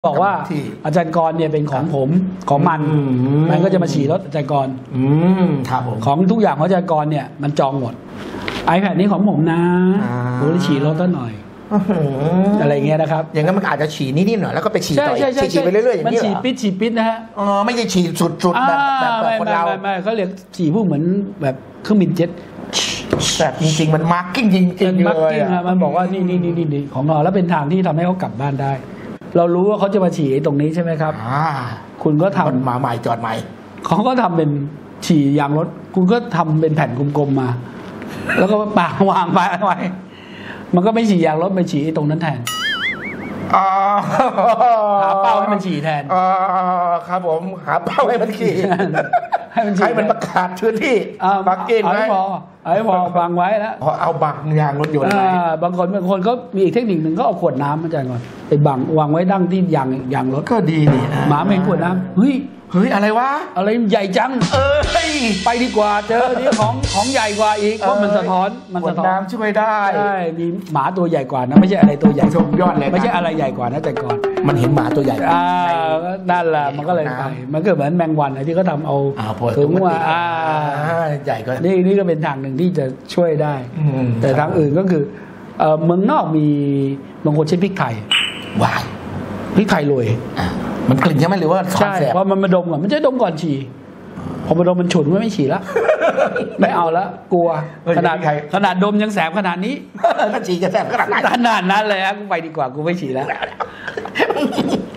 บอกว่าอาจารย์กรเนี่ยเป็นของผมของมันก็จะมาฉี่รถอาจารย์กรครับผมของทุกอย่างของอาจารย์กรเนี่ยมันจองหมด iPad นี้ของผมนะผมเลยฉี่รถซะหน่อยอะไรเงี้ยนะครับอย่างนั้นมันอาจจะฉี่นิดๆหน่อยแล้วก็ไปฉี่ต่อฉี่ไปเรื่อยๆอย่างนี้เหรอมันฉี่ปิดนะฮะไม่ใช่ฉี่สุดๆแบบคนเราไม่เขาเรียกฉี่พวกเหมือนแบบเครื่องบินเจ็ตแต่จริงๆมันมาร์กิ้งจริงๆเลยมันบอกว่านี่ของเราแล้วเป็นทางที่ทำให้เขากลับบ้านได้เรารู้ว่าเขาจะมาฉี่ตรงนี้ใช่ไหมครับคุณก็ทำมาใหม่จอดใหม่เขาก็ทำเป็นฉี่ยางรถคุณก็ทำเป็นแผ่นกลมๆมาแล้วก็ปากวางไปไว้มันก็ไม่ฉี่ยางรถไปฉี่ตรงนั้นแทนหาเป้าให้มันฉี่แทนครับผมหาเป้าให้มันฉี่ให้มันประกาศพื้นที่บักกิ้งไว้ไอ้พอบังไว้แล้วเอาบังยางรถยนต์ไว้บางคนก็มีอีกเทคนิคหนึ่งก็เอาขวดน้ำอาจารย์ก่อนไปบังวางไว้ดั้งที่ยางรถก็ดีนี่หมาเห็นขวดน้ำเฮ้ยอะไรวะอะไรใหญ่จังไปดีกว่าเจอนี่ของใหญ่กว่าอีกเพราะมันสะท้อนน้ำช่วยได้ใช่มีหมาตัวใหญ่กว่านะไม่ใช่อะไรตัวใหญ่ชมยอดเลยไม่ใช่อะไรใหญ่กว่านะแต่ก่อนมันเห็นหมาตัวใหญ่นั่นแหละมันก็เลยไปมันก็เหมือนแมงวันที่เขาทำเอาถึงว่าใหญ่ก็นี่ก็เป็นทางหนึ่งที่จะช่วยได้แต่ทางอื่นก็คือเมืองนอกมีบางคนใช้พริกไทยพริกไทยโรยมันกลิ่นใช่ไหมหรือว่าใช่พอมันมาดมก่อนมันจะดมก่อนฉี่พอมาดมมันฉุนไม่ฉี่แล้วไม่เอาแล้วกลัวขนาดดมยังแสบขนาดนี้ถ้าฉี่จะแสบขนาดนั้นเลยฮะกูไปดีกว่ากูไม่ฉี่แล้ว